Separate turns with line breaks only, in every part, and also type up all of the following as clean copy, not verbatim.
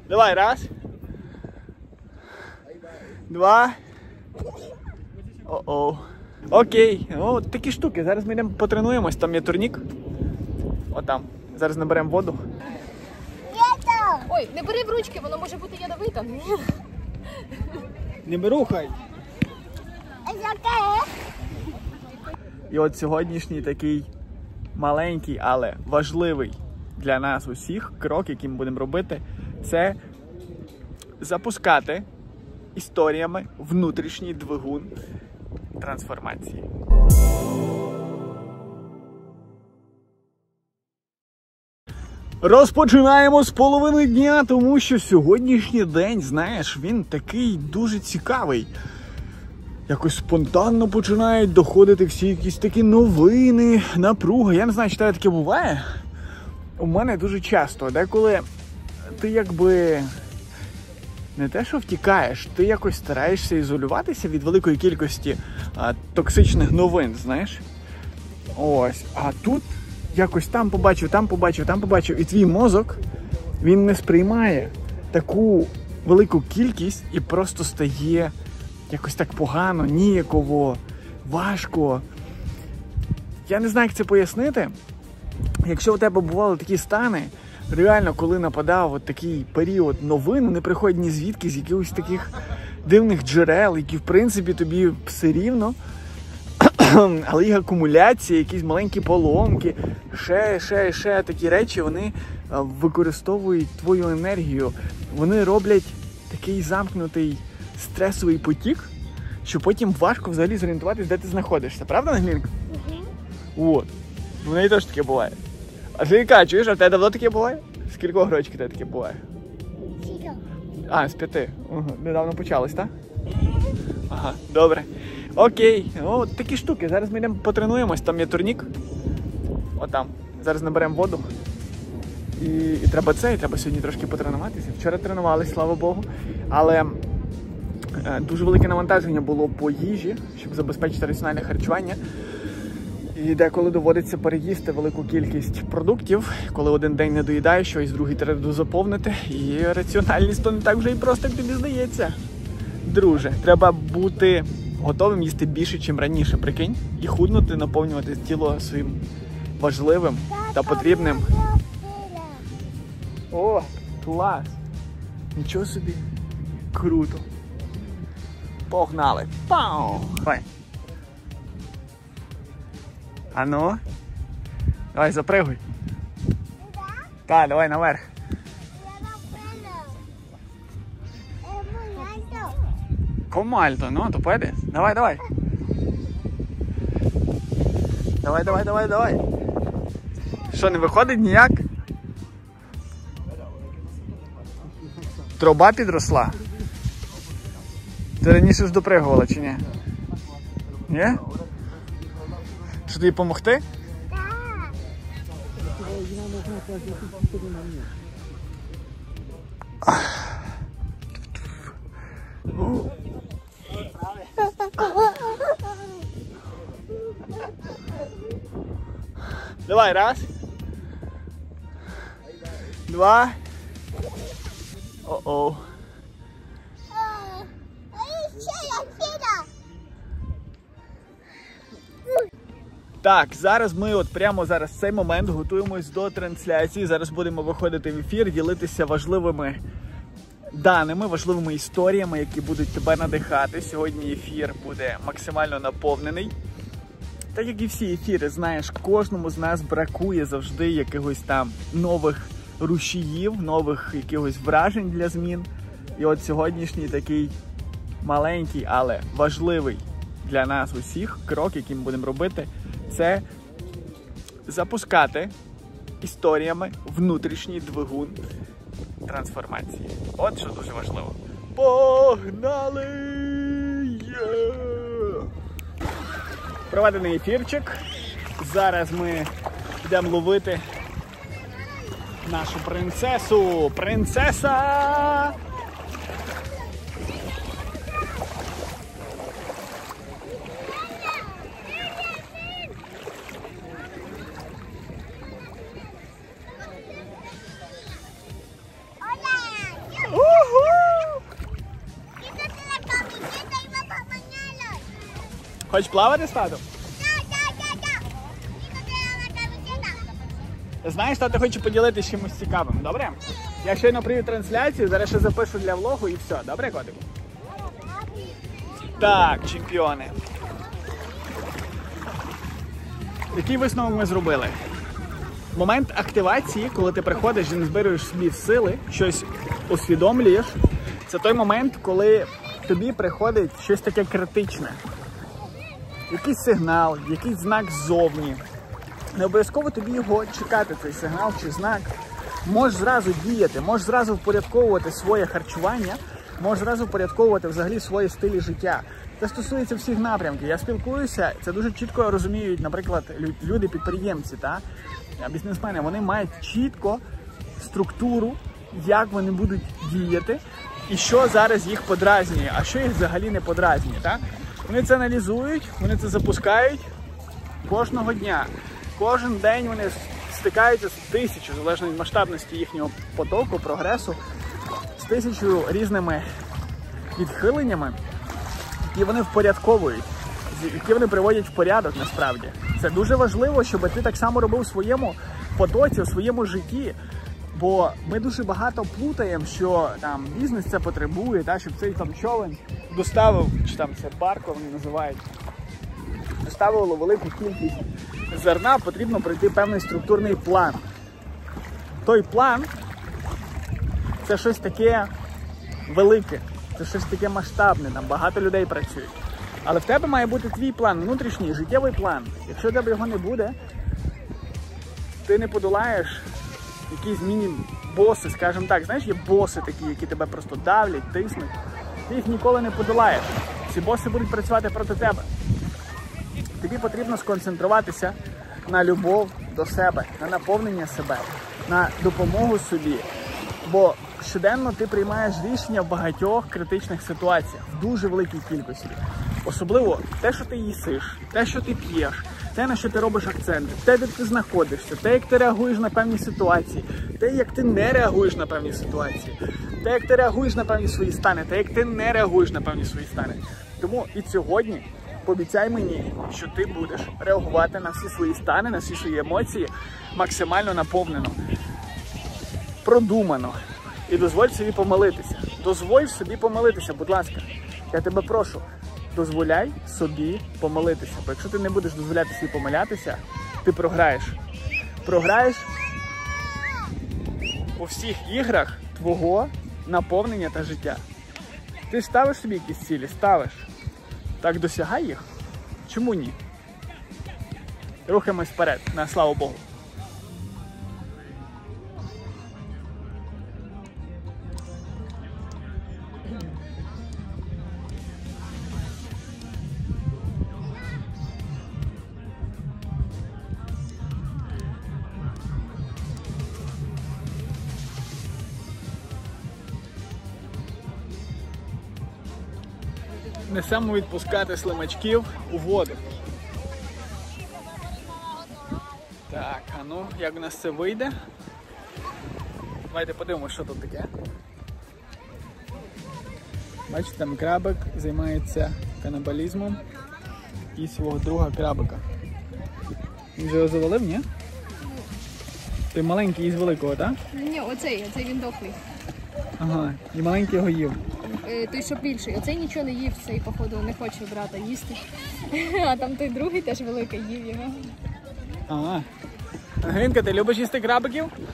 Давай, раз. Два. О-о. Окей, от такі штуки. Зараз ми йдемо потренуємось, там є турнік. Отам. Зараз наберемо воду.
Ой, не бери в ручки, воно може бути ядовитим.
Не беру, хай. І от сьогоднішній такий маленький, але важливий для нас усіх крок, який ми будемо робити, це запускати історіями внутрішній двигун трансформації. Розпочинаємо з половини дня, тому що сьогоднішній день, знаєш, він такий дуже цікавий. Якось спонтанно починають доходити всі якісь такі новини, напруга. Я не знаю, чи таке буває. У мене дуже часто, деколи ти якби не те, що втікаєш, ти якось стараєшся ізолюватися від великої кількості токсичних новин, знаєш. Ось, а тут якось там побачив, і твій мозок, він не сприймає таку велику кількість і просто стає якось так погано, ніяково, важко. Я не знаю, як це пояснити. Якщо у тебе бували такі стани, реально, коли нападав от такий період новин, вони приходять ні звідки, з якихось таких дивних джерел, які, в принципі, тобі все рівно, але їх акумуляція, якісь маленькі поломки, ще такі речі, вони використовують твою енергію. Вони роблять такий замкнутий стресовий потік, що потім важко взагалі зорієнтуватись, де ти знаходишся. Правда, Нагмінка? От. У неї теж таке буває. А Жінка, чуєш, а в тебе давно таке буває? З кількох років тебе таке буває? З 5. Угу. Недавно почалось, так? Ага, добре. Окей, от такі штуки. Зараз ми йдемо потренуємось, там є турнік. Отам. Зараз наберемо воду. І треба сьогодні трошки потренуватися. Вчора тренувалися, слава Богу. Але дуже велике навантаження було по їжі, щоб забезпечити раціональне харчування. І деколи доводиться переїсти велику кількість продуктів, коли один день не доїдаєш щось, другий треба заповнити. І раціональність то не так вже і просто, як тобі здається. Друже, треба бути готовим їсти більше, ніж раніше, прикинь, і худнути, наповнювати тіло своїм важливим та потрібним. О, клас! Нічого собі. Круто. Погнали. Пау! Давай. Ану. Давай, запригуй. Так, давай наверх. Como alto, no? ¿Tú puedes? Давай, давай. Давай. Що, не виходить ніяк? Труба підросла? Ти раніше ж допригувала чи ні? Ні? Що, тобі допомогти? Давай, раз. Два. О-о. Так, зараз ми прямо зараз в цей момент готуємось до трансляції. Зараз будемо виходити в ефір, ділитися важливими даними, важливими історіями, які будуть тебе надихати. Сьогодні ефір буде максимально наповнений. Так як і всі ефіри, знаєш, кожному з нас бракує завжди якихось там нових рушіїв, нових якихось вражень для змін. І от сьогоднішній такий маленький, але важливий для нас усіх крок, який ми будемо робити, це запускати історіями внутрішній двигун трансформації. От що дуже важливо. Погнали! Проведений ефірчик. Зараз ми йдемо ловити нашу принцесу. Принцеса! Хочеш плавати з татом? Знаєш, тато хоче поділитися чимось цікавим, добре? Я щойно привів трансляцію, зараз ще запишу для влогу і все. Добре, котику? Так, чемпіони. Який висновок ми зробили? Момент активації, коли ти приходиш і не збираєш собі сили, щось усвідомлюєш, це той момент, коли тобі приходить щось таке критичне. Якийсь сигнал, якийсь знак ззовні. Не обов'язково тобі його чекати, цей сигнал чи знак. Можеш зразу діяти, можеш зразу впорядковувати своє харчування, можеш зразу впорядковувати взагалі свої стилі життя. Це стосується всіх напрямків. Я спілкуюся, це дуже чітко розуміють, наприклад, люди-підприємці, бізнесмени. Вони мають чітко структуру, як вони будуть діяти і що зараз їх подразнює, а що їх взагалі не подразнює. Так? Вони це аналізують, вони це запускають кожного дня. Кожен день вони стикаються з тисячою, залежно від масштабності їхнього потоку, прогресу, з тисячою різними відхиленнями, які вони впорядковують, які вони приводять в порядок насправді. Це дуже важливо, щоб ти так само робив у своєму потоці, у своєму житті. Бо ми дуже багато плутаємо, що там бізнес це потребує, щоб цей там човен доставив, чи там це барко вони називають, доставило велику кількість зерна, потрібно пройти певний структурний план. Той план – це щось таке велике, це щось таке масштабне, там багато людей працюють. Але в тебе має бути твій план, внутрішній, життєвий план. Якщо в тебе його не буде, ти не подолаєш якісь міні-боси, скажімо так. Знаєш, є боси такі, які тебе просто давлять, тиснуть. Ти їх ніколи не подолаєш. Ці боси будуть працювати проти тебе. Тобі потрібно сконцентруватися на любов до себе, на наповнення себе, на допомогу собі. Бо щоденно ти приймаєш рішення в багатьох критичних ситуаціях, в дуже великій кількості. Особливо те, що ти їсиш, те, що ти п'єш, те, на що ти робиш акценти, те, де ти знаходишся, те, як ти реагуєш на певні ситуації, те, як ти не реагуєш на певні ситуації, те, як ти реагуєш на певні свої стани, те, як ти не реагуєш на певні свої стани. Тому і сьогодні пообіцяй мені, що ти будеш реагувати на всі свої стани, на всі свої емоції максимально наповнено, продумано. І дозволь собі помилитися. Дозволь собі помилитися, будь ласка. Я тебе прошу, дозволяй собі помилитися. Бо якщо ти не будеш дозволяти собі помилятися, ти програєш. Програєш у всіх іграх твого наповнення та життя. Ти ставиш собі якісь цілі? Ставиш. Так досягай їх. Чому ні? Рухаємось вперед, на славу Богу. Несемо відпускати слимачків у воду. Так, а ну, як у нас це вийде? Давайте подивимося, що тут таке. Бачите, там крабик займається канабалізмом і свого друга крабика. Він вже його завалив, ні? Той маленький із великого, так?
Ні, оцей він дохлий.
Ага, і маленький його їв.
Той, що більший. Оцей нічого не їв, цей, походу, не хоче брата їсти. А там той другий теж великий їв його.
Ага. Ангелінка, ти любиш їсти крабиків?
Ні!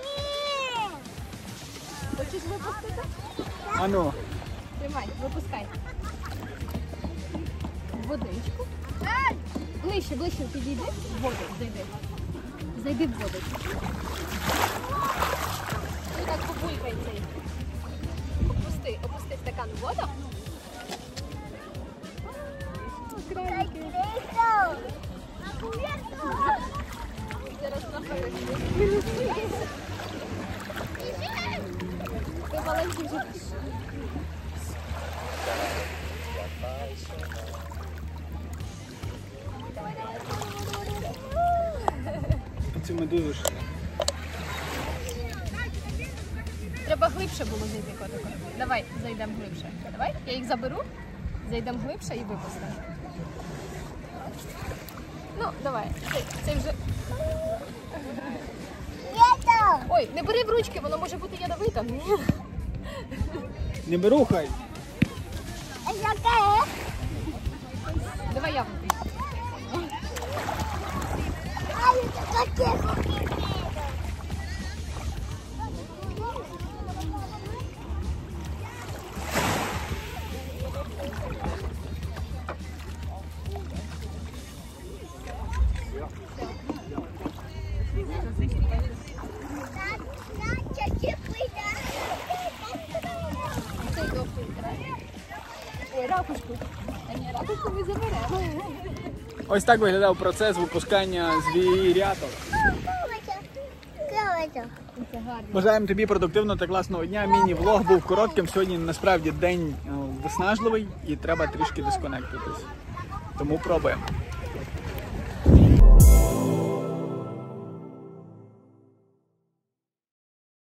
Хочеш випустити?
А ну.
Тримай, випускай. Водичку. Ближче, підійди. В воду, зайди. Зайди в воду. Так побулькай цей. Опусти стакан в воду. Крабики. Зараз наперед. Ти маленький вже.
Цю медузу ж.
Треба глибше було зайти, котику. Давай, зайдемо глибше. Давай, я їх заберу, зайдемо глибше і випустимо. Ну, давай, це вже. Ой, не бери в ручки, воно може бути ядовитим.
Не беру хай.
Давай я. Ой, ракушку. А ні, ракушку ми заберемо.
Ось так виглядав процес випускання звіряток.
Це гарно.
Бажаємо тобі продуктивного та класного дня. Міні-влог був коротким. Сьогодні насправді день виснажливий і треба трішки дисконектитись. Тому пробуємо.